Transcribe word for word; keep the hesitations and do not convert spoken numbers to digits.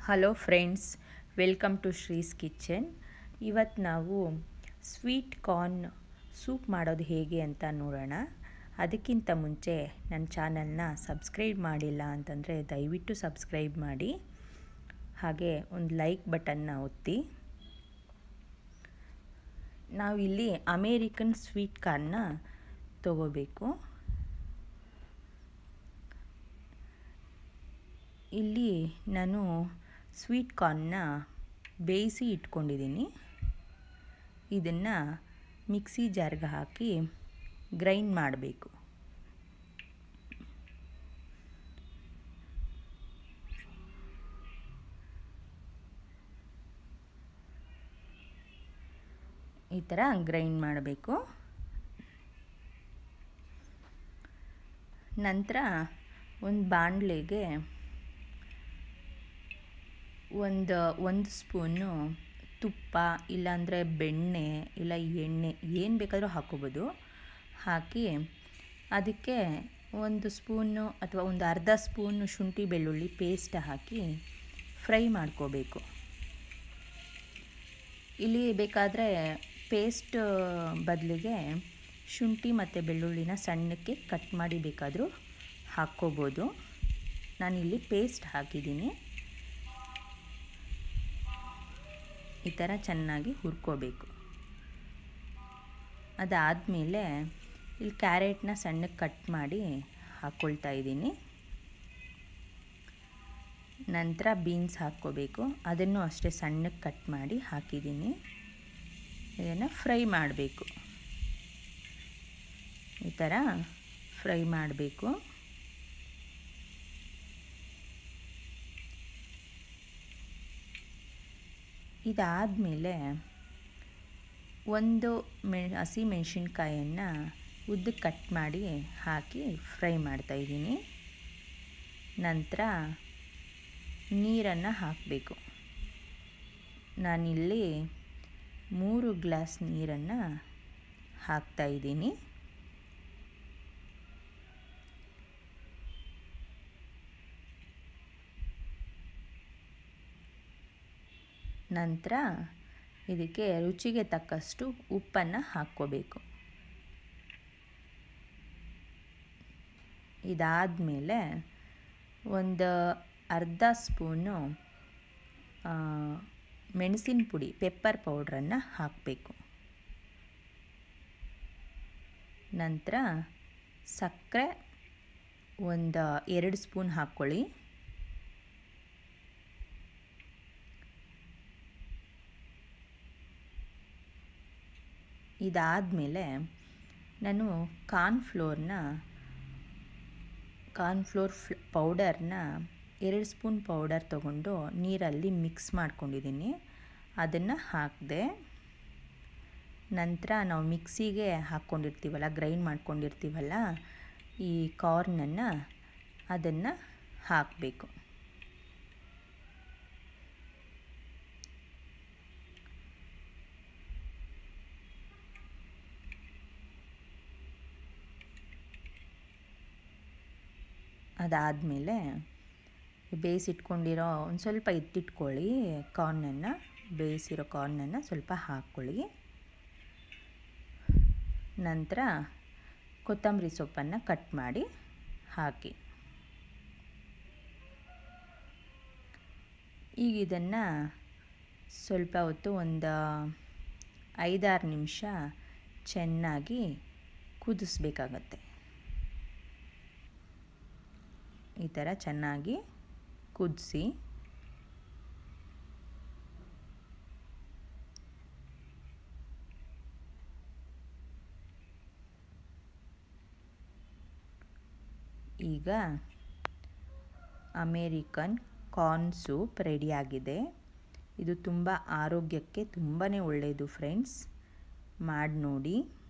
Hello friends, welcome to Shree's kitchen. ಇವತ್ತು ನಾವು sweet corn soup ಮಾಡೋದು ಹೇಗೆ ಅಂತ ನೋಡೋಣ. ಅದಕ್ಕಿಂತ ಮುಂಚೆ ನನ್ನ ಚಾನಲ್ನ ಸಬ್ಸ್ಕ್ರೈಬ್ ಮಾಡಿಲ್ಲ ಅಂತಂದರೆ ದಯವಿಟ್ಟು ಸಬ್ಸ್ಕ್ರೈಬ್ ಮಾಡಿ, ಹಾಗೆ ಒಂದು ಲೈಕ್ ಬಟನ್ನ ಒತ್ತಿ. ನಾವಿಲ್ಲಿ ಅಮೇರಿಕನ್ ಸ್ವೀಟ್ ಕಾರ್ನ್ನ ತಗೋಬೇಕು. ಇಲ್ಲಿ ನಾನು ಸ್ವೀಟ್ ಕಾರ್ನ್ನ ಬೇಯಿಸಿ ಇಟ್ಕೊಂಡಿದ್ದೀನಿ. ಇದನ್ನು ಮಿಕ್ಸಿ ಜಾರ್ಗೆ ಹಾಕಿ ಗ್ರೈಂಡ್ ಮಾಡಬೇಕು. ಈ ಥರ ಗ್ರೈಂಡ್ ಮಾಡಬೇಕು. ನಂತರ ಒಂದು ಬಾಣಲೆಗೆ ಒಂದು ಒಂದು ಸ್ಪೂನು ತುಪ್ಪ, ಇಲ್ಲಾಂದರೆ ಬೆಣ್ಣೆ ಇಲ್ಲ ಎಣ್ಣೆ ಏನು ಬೇಕಾದರೂ ಹಾಕ್ಕೋಬೋದು. ಹಾಕಿ ಅದಕ್ಕೆ ಒಂದು ಸ್ಪೂನು ಅಥವಾ ಒಂದು ಅರ್ಧ ಸ್ಪೂನು ಶುಂಠಿ ಬೆಳ್ಳುಳ್ಳಿ ಪೇಸ್ಟ್ ಹಾಕಿ ಫ್ರೈ ಮಾಡ್ಕೋಬೇಕು. ಇಲ್ಲಿ ಬೇಕಾದರೆ ಪೇಸ್ಟ್ ಬದಲಿಗೆ ಶುಂಠಿ ಮತ್ತು ಬೆಳ್ಳುಳ್ಳಿನ ಸಣ್ಣಕ್ಕೆ ಕಟ್ ಮಾಡಿ ಬೇಕಾದರೂ ಹಾಕ್ಕೋಬೋದು. ನಾನಿಲ್ಲಿ ಪೇಸ್ಟ್ ಹಾಕಿದ್ದೀನಿ. ಈ ಥರ ಚೆನ್ನಾಗಿ ಹುರ್ಕೋಬೇಕು. ಅದಾದಮೇಲೆ ಇಲ್ಲಿ ಕ್ಯಾರೆಟ್ನ ಸಣ್ಣಕ್ಕೆ ಕಟ್ ಮಾಡಿ ಹಾಕ್ಕೊಳ್ತಾ ಇದ್ದೀನಿ. ನಂತರ ಬೀನ್ಸ್ ಹಾಕ್ಕೋಬೇಕು. ಅದನ್ನು ಅಷ್ಟೇ ಸಣ್ಣಕ್ಕೆ ಕಟ್ ಮಾಡಿ ಹಾಕಿದ್ದೀನಿ. ಇದನ್ನು ಫ್ರೈ ಮಾಡಬೇಕು. ಈ ಥರ ಫ್ರೈ ಮಾಡಬೇಕು. ಇದಾದಮೇಲೆ ಒಂದು ಮೆ ಹಸಿ ಮೆಣಸಿನ್ಕಾಯನ್ನು ಉದ್ದಕ್ಕೆ ಕಟ್ ಮಾಡಿ ಹಾಕಿ ಫ್ರೈ ಮಾಡ್ತಾಯಿದ್ದೀನಿ. ನಂತರ ನೀರನ್ನು ಹಾಕಬೇಕು. ನಾನಿಲ್ಲಿ ಮೂರು ಗ್ಲಾಸ್ ನೀರನ್ನು ಹಾಕ್ತಾಯಿದ್ದೀನಿ. ನಂತರ ಇದಕ್ಕೆ ರುಚಿಗೆ ತಕ್ಕಷ್ಟು ಉಪ್ಪನ್ನು ಹಾಕ್ಕೋಬೇಕು. ಇದಾದಮೇಲೆ ಒಂದು ಅರ್ಧ ಸ್ಪೂನು ಮೆಣಸಿನ ಪುಡಿ, ಪೆಪ್ಪರ್ ಪೌಡ್ರನ್ನು ಹಾಕಬೇಕು. ನಂತರ ಸಕ್ಕರೆ ಒಂದು ಎರಡು ಸ್ಪೂನ್ ಹಾಕ್ಕೊಳ್ಳಿ. ಇದಾದಮೇಲೆ ನಾನು ಕಾರ್ನ್ಫ್ಲೋರ್ನ ಕಾರ್ನ್ಫ್ಲೋರ್ ಫ್ಲ ಪೌಡರ್ನ ಎರಡು ಸ್ಪೂನ್ ಪೌಡರ್ ತೊಗೊಂಡು ನೀರಲ್ಲಿ ಮಿಕ್ಸ್ ಮಾಡ್ಕೊಂಡಿದ್ದೀನಿ. ಅದನ್ನು ಹಾಕಿದೆ. ನಂತರ ನಾವು ಮಿಕ್ಸಿಗೆ ಹಾಕ್ಕೊಂಡಿರ್ತೀವಲ್ಲ, ಗ್ರೈಂಡ್ ಮಾಡ್ಕೊಂಡಿರ್ತೀವಲ್ಲ ಈ ಕಾರ್ನನ್ನು, ಅದನ್ನು ಹಾಕಬೇಕು. ಅದಾದಮೇಲೆ ಬೇಯಿಸಿಟ್ಕೊಂಡಿರೋ ಒಂದು ಸ್ವಲ್ಪ ಎತ್ತಿಟ್ಕೊಳ್ಳಿ. ಕಾರ್ನನ್ನು, ಬೇಯಿಸಿರೋ ಕಾರ್ನನ್ನು ಸ್ವಲ್ಪ ಹಾಕ್ಕೊಳ್ಳಿ. ನಂತರ ಕೊತ್ತಂಬರಿ ಸೊಪ್ಪನ್ನು ಕಟ್ ಮಾಡಿ ಹಾಕಿ. ಈಗ ಇದನ್ನು ಸ್ವಲ್ಪ ಹೊತ್ತು ಒಂದು ಐದಾರು ನಿಮಿಷ ಚೆನ್ನಾಗಿ ಕುದಿಸ್ಬೇಕಾಗತ್ತೆ. ಈ ಥರ ಚೆನ್ನಾಗಿ ಕುದಿಸಿ. ಈಗ ಅಮೇರಿಕನ್ ಕಾರ್ನ್ ಸೂಪ್ ರೆಡಿಯಾಗಿದೆ. ಇದು ತುಂಬ ಆರೋಗ್ಯಕ್ಕೆ ತುಂಬಾ ಒಳ್ಳೆಯದು ಫ್ರೆಂಡ್ಸ್, ಮಾಡಿ ನೋಡಿ.